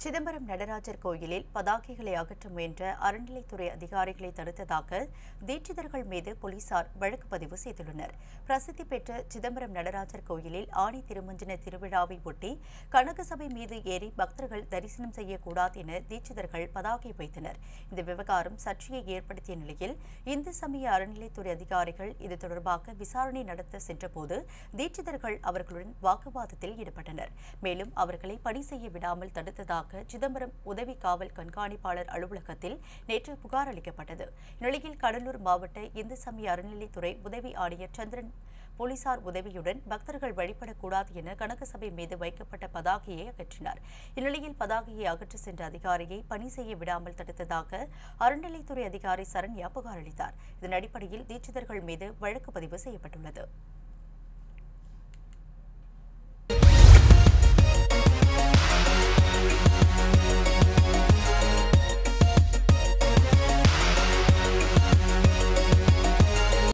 சிதம்பரம் நடராஜர் கோயிலில் பதாகைகளை அகற்ற முயன்ற அறநிலைத்துறை அதிகாரிகளை தடுத்ததாக தீட்சிதர்கள் மீது போலீசார் வழக்கு பதிவு செய்துள்ளனர். பிரசித்தி பெற்ற சிதம்பரம் நடராஜர் கோயிலில் ஆணி திருமஞ்சன திருவிழாவை ஒட்டி கனகசபை மீது ஏறி பக்தர்கள் தரிசனம் செய்யக்கூடாது என தீட்சிதர்கள் பதாகை வைத்தனர். இந்த விவகாரம் சர்ச்சையை ஏற்படுத்திய நிலையில் இந்து சமய அறநிலைத்துறை அதிகாரிகள் இது தொடர்பாக விசாரணை நடத்த சென்றபோது தீட்சிதர்கள் அவர்களுடன் வாக்குவாதத்தில் ஈடுபட்டனர். மேலும் அவர்களை பணி செய்ய விடாமல் தடுத்ததாக சிதம்பரம் உதவி காவல் கண்காணிப்பாளர் அலுவலகத்தில் நேற்று புகார் அளிக்கப்பட்டது. இந்நிலையில் கடலூர் மாவட்ட இந்து சமய அறநிலைத்துறை உதவி ஆணையர் சந்திரன் போலீசார் உதவியுடன் பக்தர்கள் வழிபடக்கூடாது என கனகசபை மீது வைக்கப்பட்ட பதாகையை அகற்றினார். இந்நிலையில் பதாகையை அகற்றி சென்ற அதிகாரியை பணி செய்ய விடாமல் தடுத்ததாக அறநிலைத்துறை அதிகாரி சரண்யா புகார் அளித்தார். இதன் அடிப்படையில் தீட்சிதர்கள் மீது வழக்கு பதிவு செய்யப்பட்டுள்ளது.